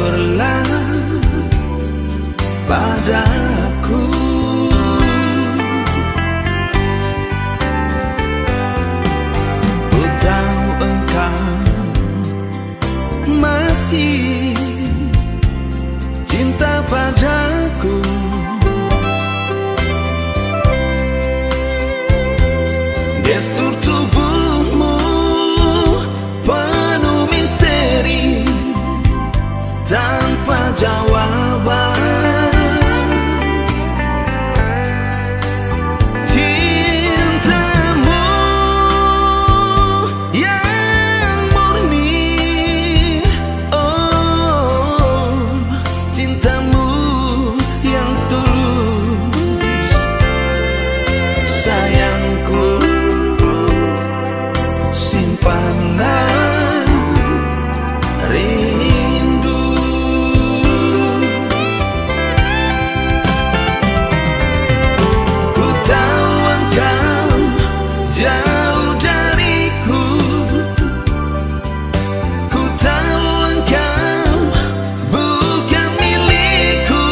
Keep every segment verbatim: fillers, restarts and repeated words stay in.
jujurlah padaku. Ku tahu engkau masih cinta padaku. Gestur tubuhmu penuh misteri tanpa jawaban. Cintamu yang murni, oh cintamu yang tulus. Sayangku, simpanan rindu. Ku tahu engkau jauh dariku. Ku tahu engkau bukan milikku.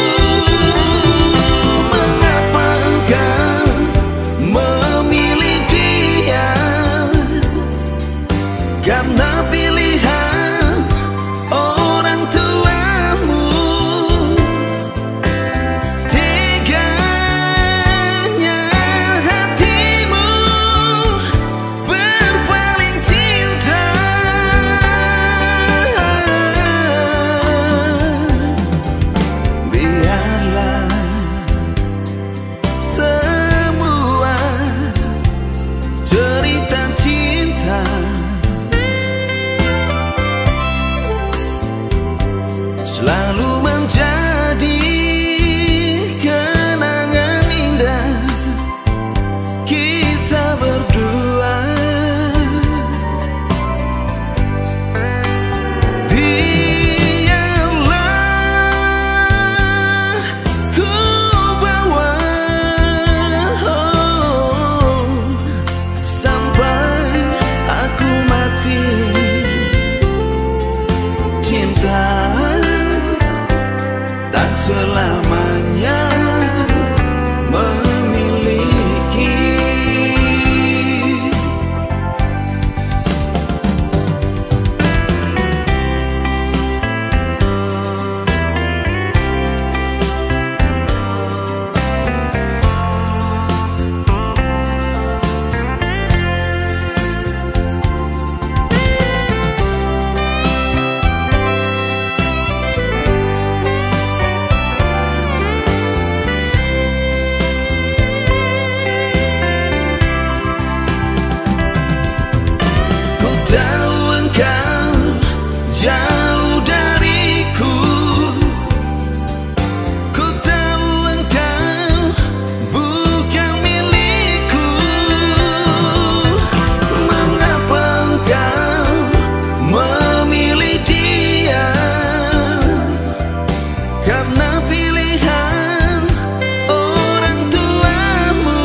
Mengapa engkau memilih dia? Karena pilihan orang tuamu. Teganya hatimu berpaling cinta. Biarlah semua cerita cinta selalu menjadi kenangan indah kita berdua. Biarlah ku bawa oh, sampai aku mati. Cinta tak selamanya memiliki. Ku tahu engkau jauh dariku. Ku tahu engkau bukan milikku. Mengapa engkau memilih dia? Karena pilihan orang tuamu.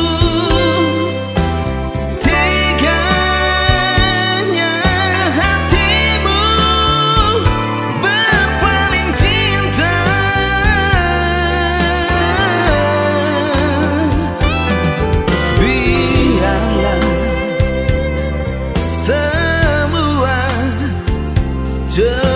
Teganya hatimu berpaling cinta. Biarlah semua